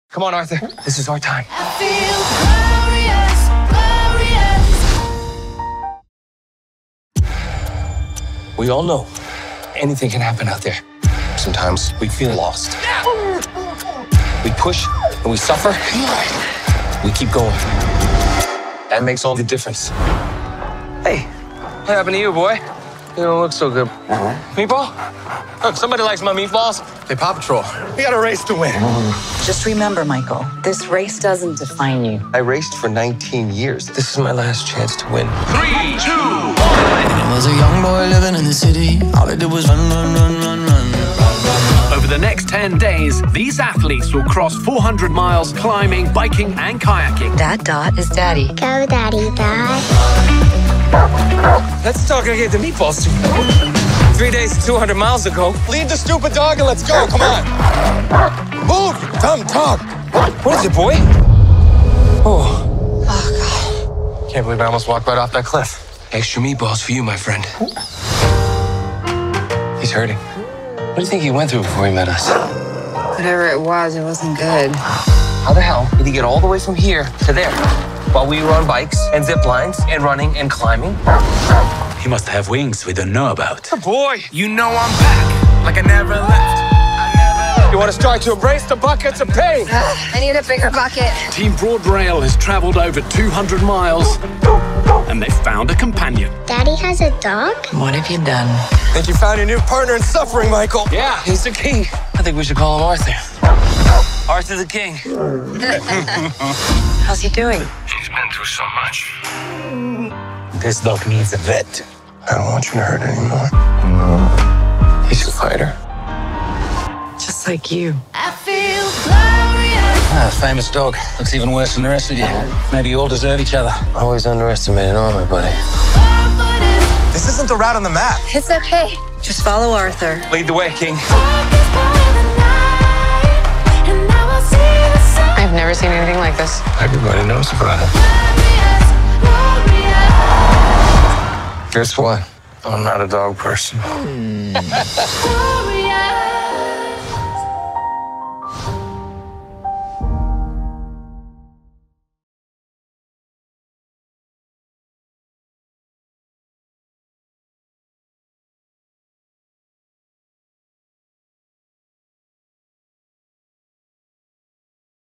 Come on, Arthur. This is our time. I feel glorious, glorious. We all know anything can happen out there. Sometimes we feel lost. We push and we suffer. We keep going. That makes all the difference. Hey, what happened to you, boy? You don't look so good. Meatball? Look, somebody likes my meatballs. Hey, Paw Patrol, we got a race to win. Just remember, Michael, this race doesn't define you. I raced for 19 years. This is my last chance to win. 3, 2, 1. I was a young boy living in the city. All I did was run, run, run, run, run. Over the next 10 days, these athletes will cross 400 miles climbing, biking, and kayaking. That Dot is Daddy. Go, Daddy, Dot. Let's talk and get the meatballs. 3 days, 200 miles ago. Leave the stupid dog and let's go. Come on. Move, dumb dog. What is it, boy? Oh, God. Can't believe I almost walked right off that cliff. Extra meatballs for you, my friend. He's hurting. What do you think he went through before he met us? Whatever it wasn't good. How the hell did he get all the way from here to there while we were on bikes and zip lines and running and climbing? He must have wings we don't know about. Oh boy, You know I'm back, like I never left. you want to start to embrace the buckets of pain? I need a bigger bucket. Team Broad Rail has traveled over 200 miles, and they found a companion. Daddy has a dog? What have you done? Think you found your new partner in suffering, Michael? Yeah, he's the king. I think we should call him Arthur. Arthur the King. How's he doing? He's been through so much. This dog needs a vet. I don't want you to hurt anymore. He's a fighter. Just like you. I feel glorious. Famous dog. Looks even worse than the rest of you. Maybe you all deserve each other. Always underestimated Armor, buddy. This isn't the route on the map. It's okay. Just follow Arthur. Lead the way, King. I've never seen anything like this. Everybody knows about it. Guess what? I'm not a dog person. Glorious.